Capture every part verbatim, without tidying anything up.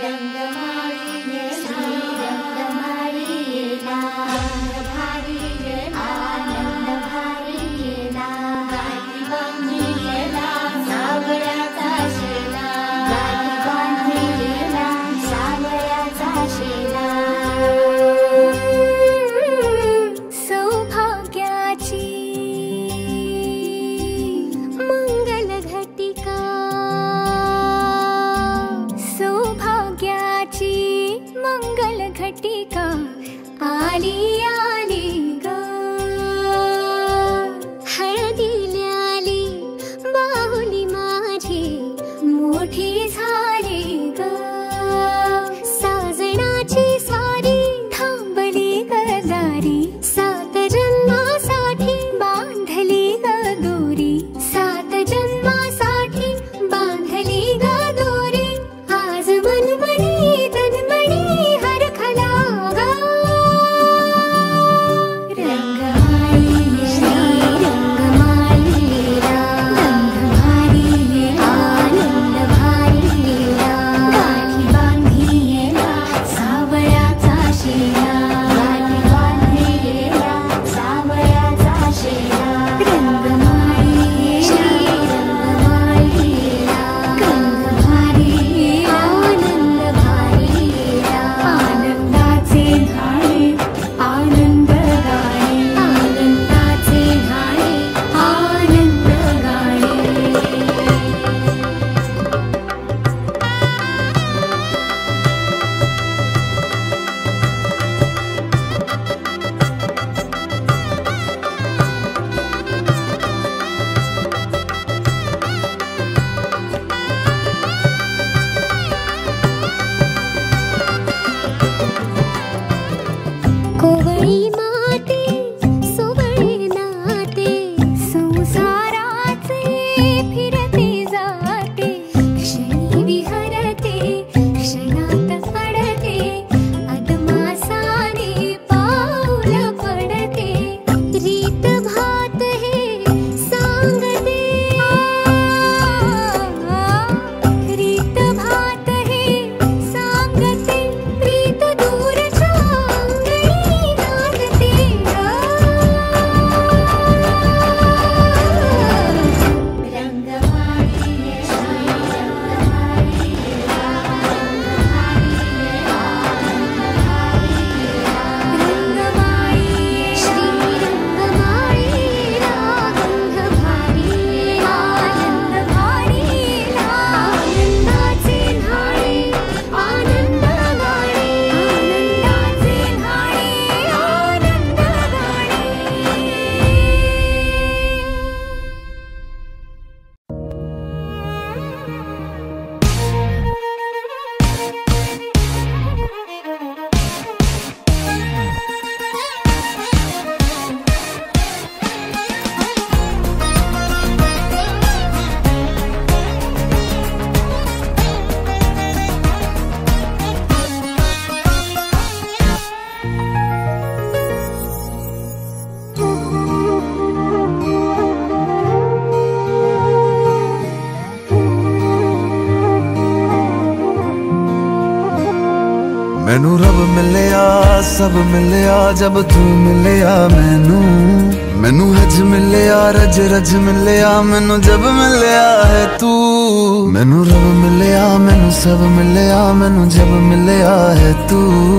मैनू रब मिलिया सब मिलिया जब तू मिलिया मैनू मैनू हज मिलिया रज रज मिलिया मैनू जब मिलिया है तू। मैनू रब मिलिया मैनू सब मिलिया मैनू जब मिलिया है तू।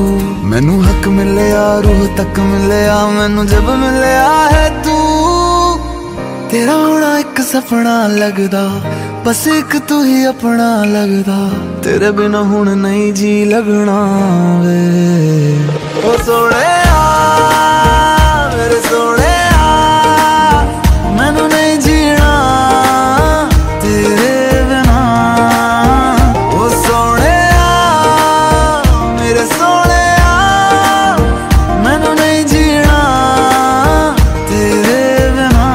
मैनू हक मिलिया रूह तक मिलिया मैनू जब मिलिया है तू। तेरा होना एक सपना लगदा बस एक तू ही अपना लगदा। तेरे बिना हुण नहीं जी लगना वे ओ सोने मेरे सोने मैनू नहीं जीना तेरे बिना। ओ सोने मेरे सोने मैनू नहीं जीना तेरे बिना।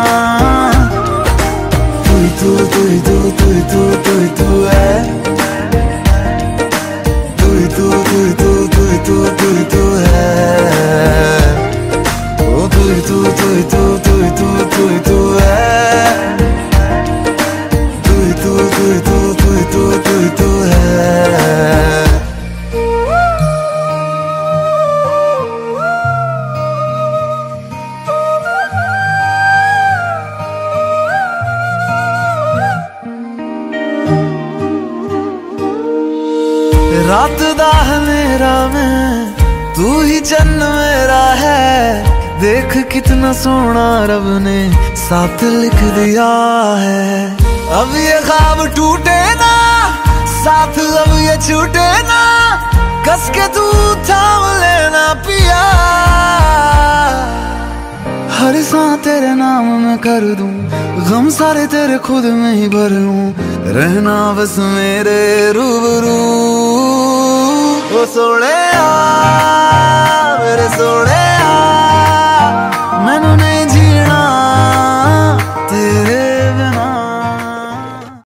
तू तू तू तू तू तू तू है तू तू तू तू तू तू तू तू है ओ तू तू रात दा मेरा मैं, तू ही जन्म मेरा है। देख कितना सोना रब ने साथ लिख दिया है। अब ये ख्वाब टूटे ना, साथ अब ये छूटे ना, कस के तू थाम लेना पिया। हर सांस तेरे नाम में कर दूं, गम सारे तेरे खुद में ही भर लूं, रहना बस मेरे रूबरू। ओ सोने आ मेरे सोने